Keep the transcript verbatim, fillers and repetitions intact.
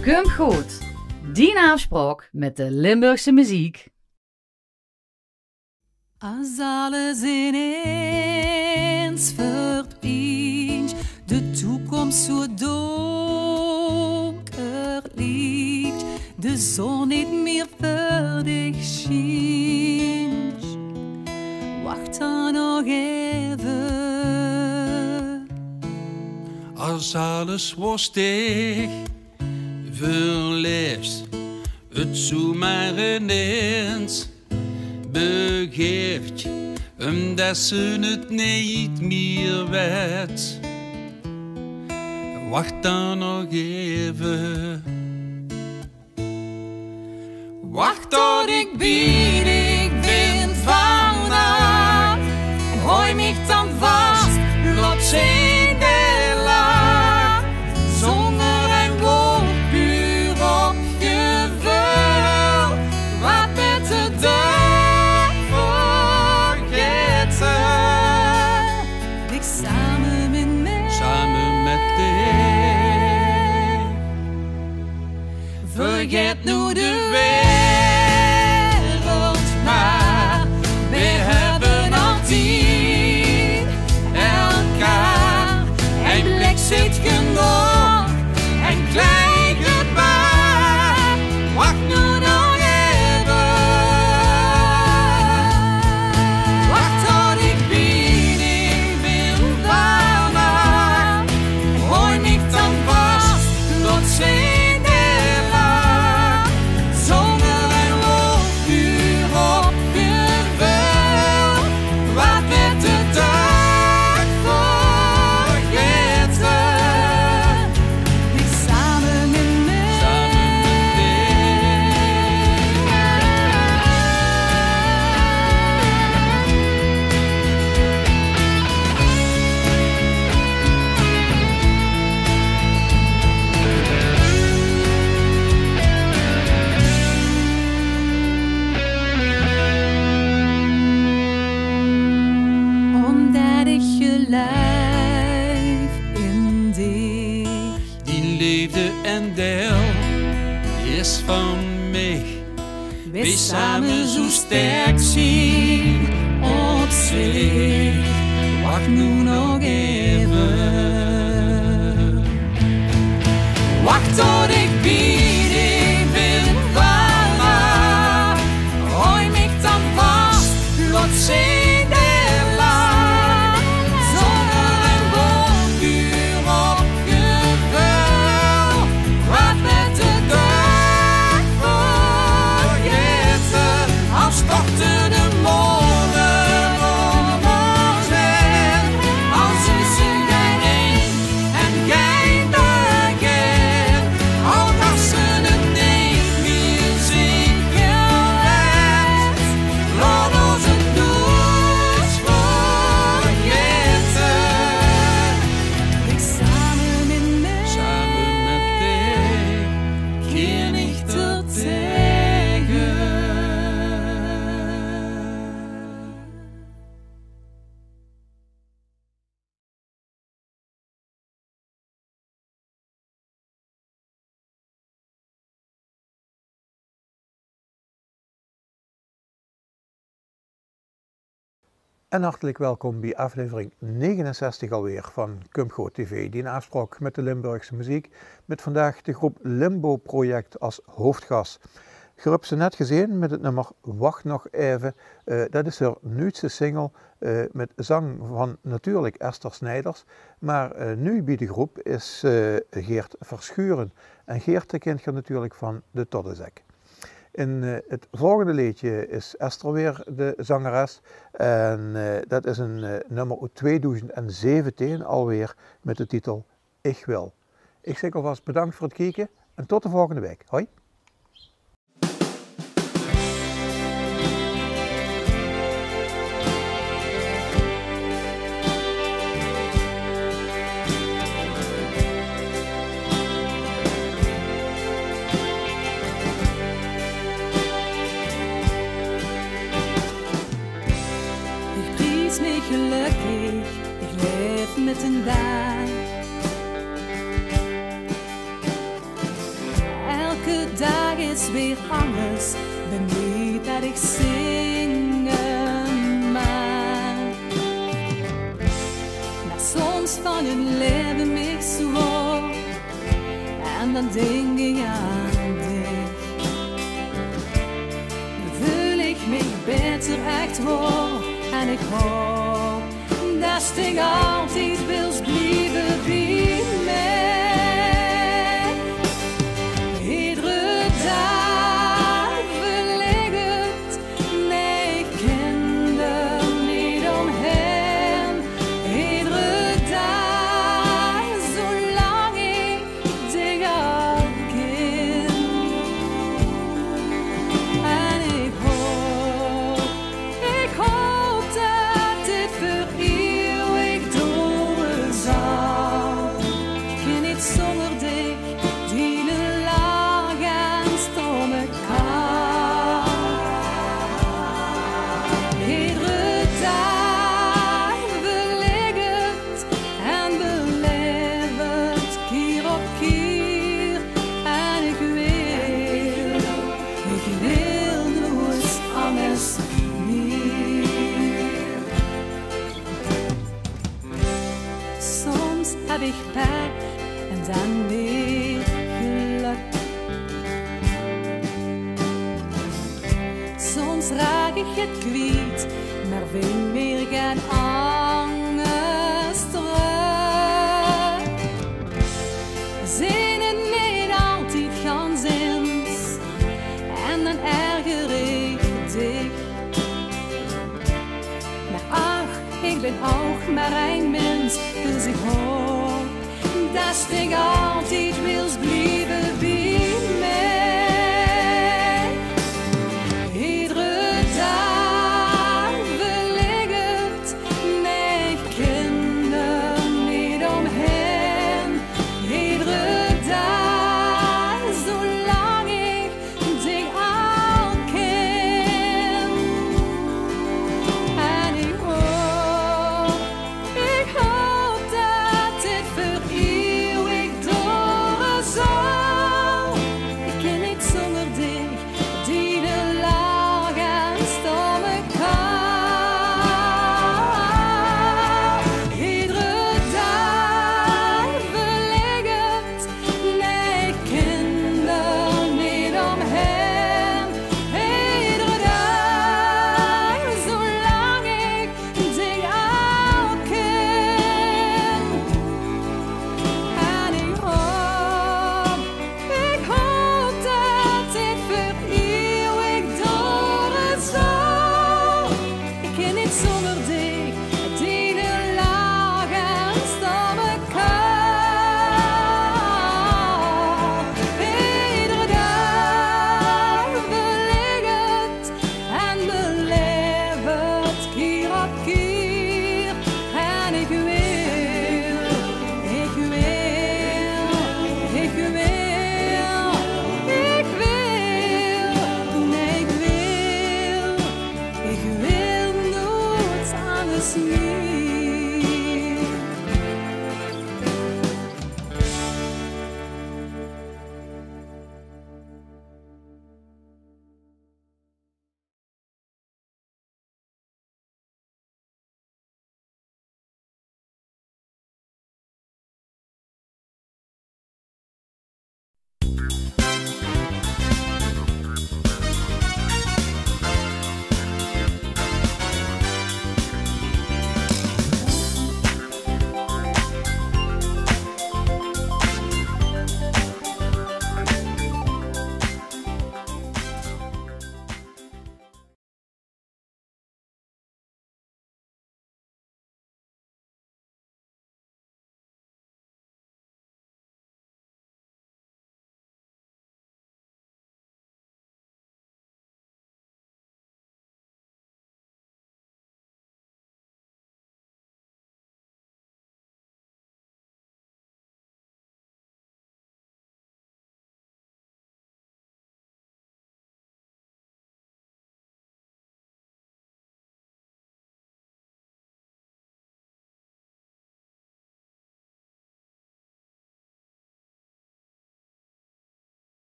Kom goed, die afspraak met de Limburgse muziek. Als alles ineens verdwijnt, de toekomst zo donker ligt, de zon niet meer voor dich schijnt, wacht dan nog even. Als alles was stil, verliefd, het zo maar ineens begeeft, omdat ze het niet meer weet. Wacht dan nog even. Wacht tot ik bied, ik ben vannacht. En gooi mich dan vast, laat zien de laag. Zonder een woord, puur op gevoel. Wat met de dag vergeten. Ik samen met mij, Samen met dich. vergeet nu de wereld maar. We hebben altijd elkaar. Een blik Zit genoeg en klein gebaar. Wacht nu nog even. Wacht tot ik bied, ik ben vannacht. Gooi mich dan vast, laat zien de laag. Zonder een woord, puur op gevoel. Wat met de dag vergeten. Ik samen met mij. Samen met Omdat ik geloof in dich. die liefde en deel is van mij. We samen zo sterk zien op zich. Wacht nu nog even. Wacht tot ik bied, ik ben vannacht. Gooi mich dan vast, laat zien de laag. Zonder een woord, puur op gevoel. Wat met de dag vergeten. Als stortte de morgen om ons heen. Als is er geen een en geen begin. Al dat ze het niet meer zeker weet. Laat ons het nooit vergeten. Ik samen met mij. Samen met dich. Keer nicht ter tegen. En hartelijk welkom bij aflevering negenenzestig alweer van Kumgo T V, die een afspraak met de Limburgse muziek, met vandaag de groep Limbo Project als hoofdgast. Je hebt ze net gezien met het nummer Wacht nog even. Uh, dat is haar nieuwste single uh, met zang van natuurlijk Esther Snijders. Maar uh, nu bij de groep is uh, Geert Verschuren. En Geert kent je natuurlijk van de Toddezek. In uh, het volgende liedje is Esther weer de zangeres. En uh, dat is een uh, nummer uit tweeduizend zeventien alweer met de titel Ik Wil. Ik zeg alvast bedankt voor het kijken en tot de volgende week. Hoi! Ich pries mich glücklich, ich leb mitten da. is weer anders. Ben niet dat ik zingen maar. Maar soms van het leven ik zo. En dan denk ik aan dich. Dan voel ik me beter echt hoor. En ik hoop dat ik altijd wil blijven bij mij. Iedere dag verleg het, nee ik ken er niet omheen. Iedere dag, zolang ik dich al ken. En ik hoop, ik hoop dat dit voor eeuwig doren zal. Ik kan niet zonder dich, die lach en stomme kou. Iedere dag verleg het en beleef het keer op keer. En ik wil, ik wil nooit anders meer. Soms heb ik pijn en dan weer geluk. Soms raak ik het kwijt, maar vind weer geen angst terug. Zijn het niet altijd ganzins en dan erger ik dich. Maar ach, ik ben ook maar een mens, dus ik hoop dat ik al